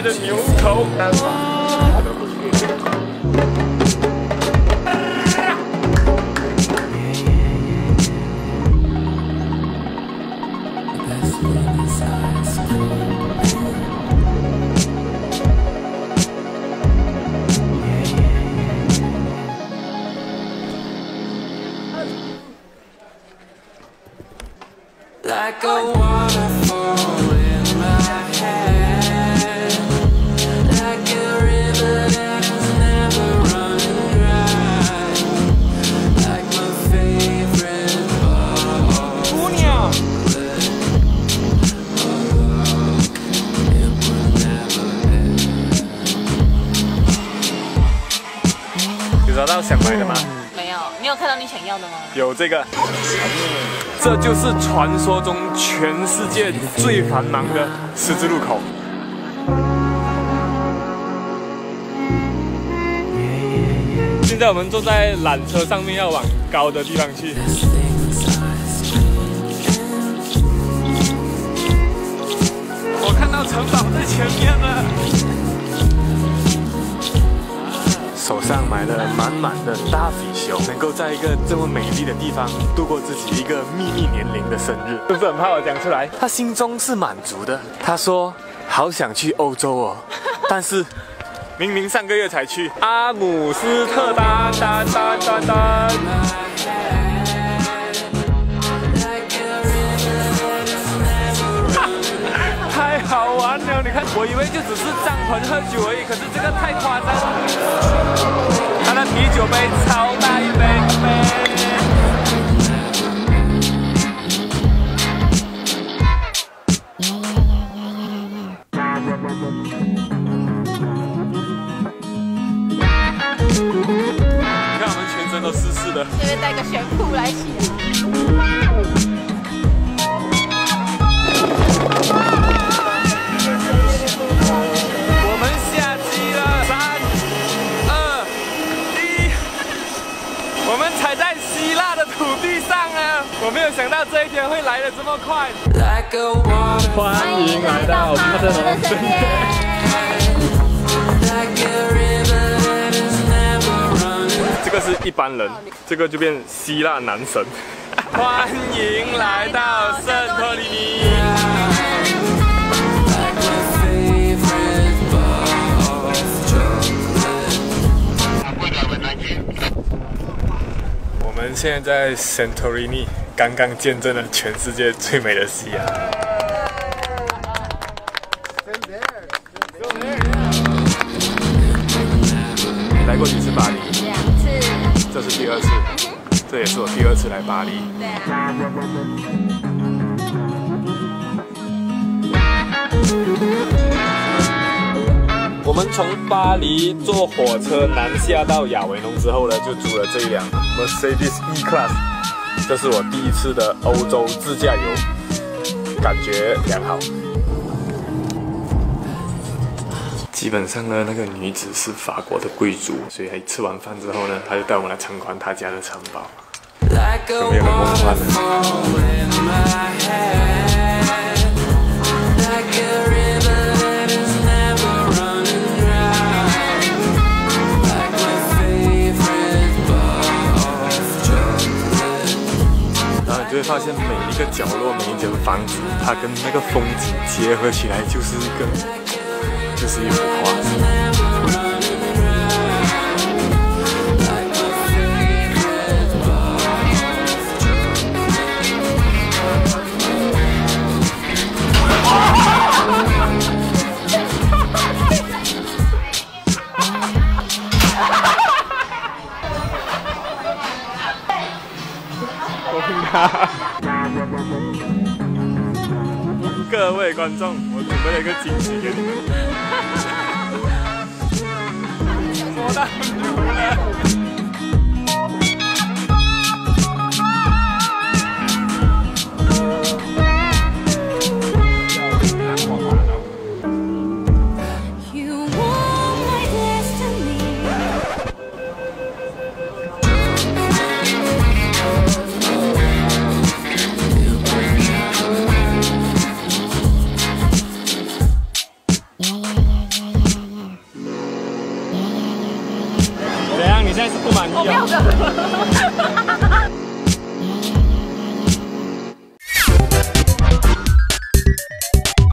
的牛头。 Like a waterfall in my head, like a river that's never running dry, like my favorite ball. 姑娘。有找到想买的吗？ 没有，你有看到你想要的吗？ 有这个。这就是传说中全世界最繁忙的十字路口。现在我们坐在缆车上面，要往高的地方去。我看到城堡在前面了。手上买了满满的大貔貅，能够在一个这么美丽的地方度过自己一个秘密年龄的生日，是不是很怕我讲出来？他心中是满足的，他说好想去欧洲哦，但是明明上个月才去阿姆斯特丹。太好玩了！你看，我以为就只是帐篷喝酒而已，可是这个太夸张了。他的啤酒杯超大一杯，你看我们全身都湿湿的， 这边带个悬裤来洗啊。 我们踩在希腊的土地上啊！我没有想到这一天会来得这么快。欢迎来到他的世界。这个是一般人，这个就变希腊男神。欢迎来到圣托里尼。我们现在在 Santorini 刚刚见证了全世界最美的夕阳。来过几次巴黎？2次。这是第2次，这也是我第2次来巴黎。 对啊。 我们从巴黎坐火车南下到亚维农之后呢，就租了这一辆 Mercedes E-Class， 这是我第1次的欧洲自驾游，感觉良好。基本上呢，那个女子是法国的贵族，所以吃完饭之后呢，她就带我们来参观她家的城堡，有没有很梦幻呢？就会发现每一个角落、每一间房子，它跟那个风景结合起来，就是一幅画。各位观众，我准备了一个惊喜给你们。摸到牛了。 你现在是不满意我不要哦。 不要。